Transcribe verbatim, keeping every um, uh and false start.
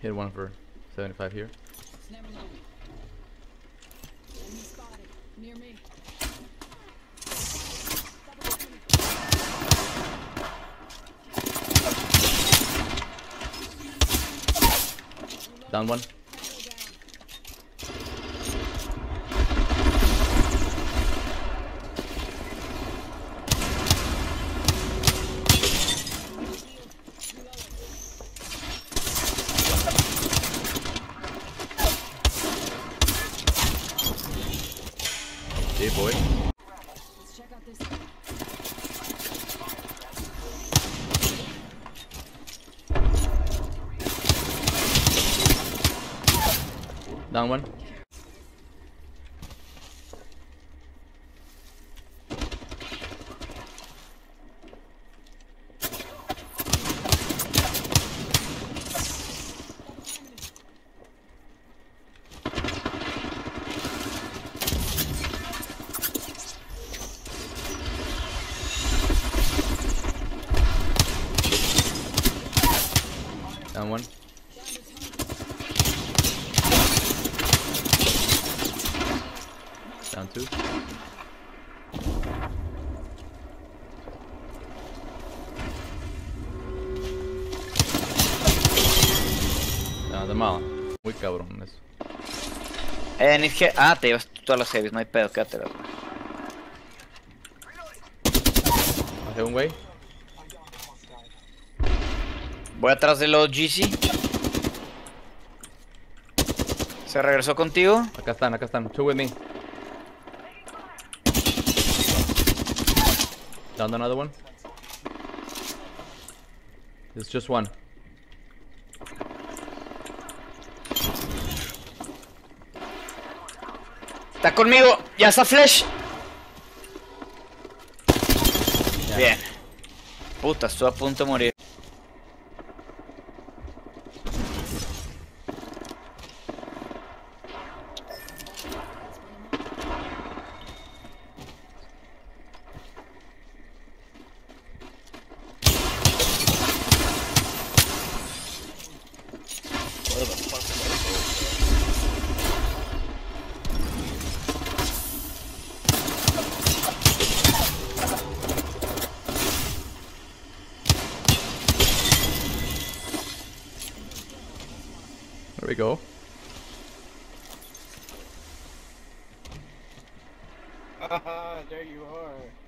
Hit one for seventy-five here. Never mind. Enemy spotted. Near me. Down one. Hey boy. Let's check out this. Down one. Down one. Down two. Nada mala. Muy cabrón eso. Eh, ni que... Ah, te llevas todas las heavies, no hay pedo, quédatelo. Hace un güey. Voy atrás de los G C. ¿Se regresó contigo? Acá están, acá están. Two with me. Down another one. It's just one. Está conmigo, ya está flash. Ya. Bien. Puta, estoy a punto de morir. There we go. Haha, there you are.